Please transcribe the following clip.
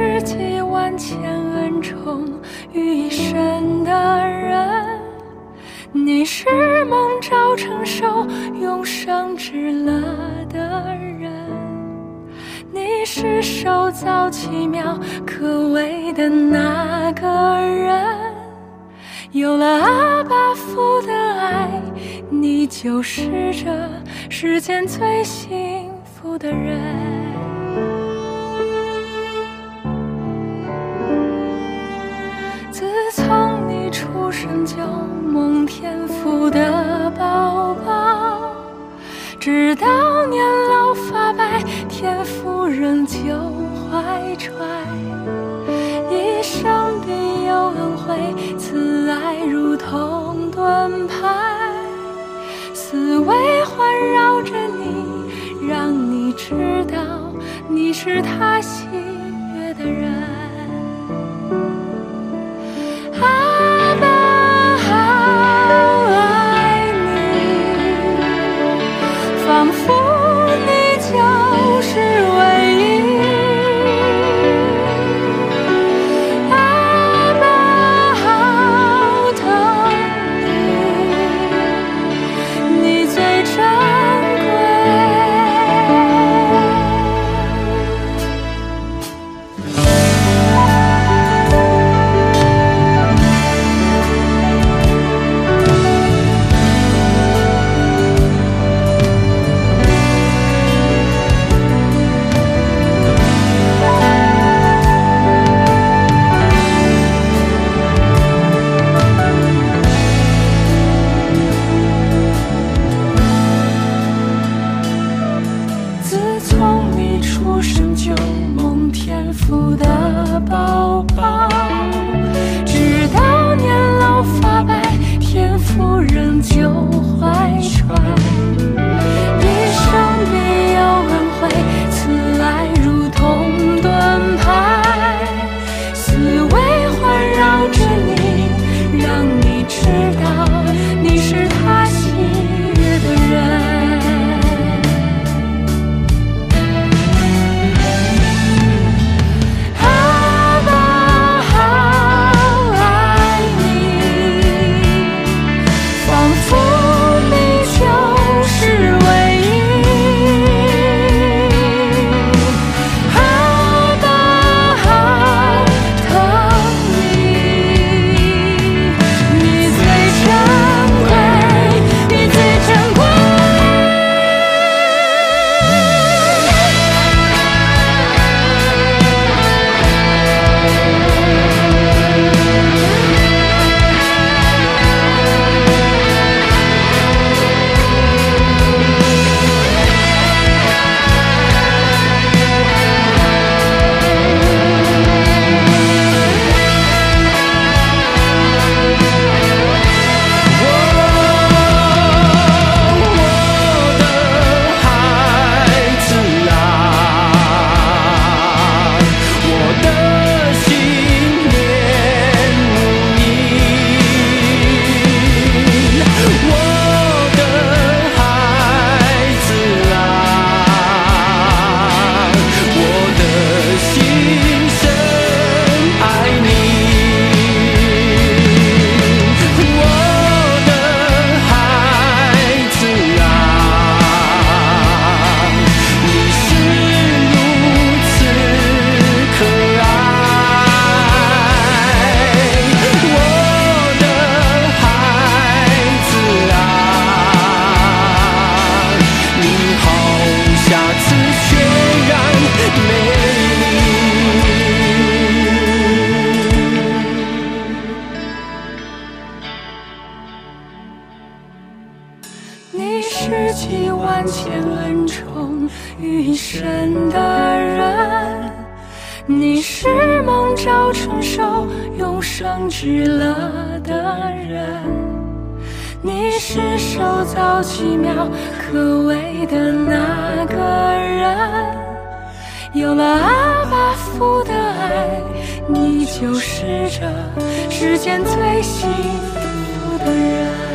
是集万千恩宠于一身的人，你是梦照成熟永生之乐的人，你是手造奇妙可畏的那个人。有了阿爸父的爱，你就是这世间最幸福的人。自从你出生就蒙天父的宝宝，直到年老发白，天父仍旧怀揣，一生必有恩惠，慈爱如同盾牌，思维环绕着你，让你知道你是他喜悦的人。阿爸好爱你，仿佛你就是唯一。阿爸好疼你，你最珍贵。自从你出生就蒙天父的宝宝，直到年老发白，天父仍旧怀揣，一生必有恩惠，慈爱如同盾牌，思维环绕着你，让你知道你是他喜悦的人。你是集万千恩宠于一身的人，你是梦照成熟永生之乐的人，你是手造奇妙可畏的那个人。有了阿爸父的爱，你就是这世间最幸福的人。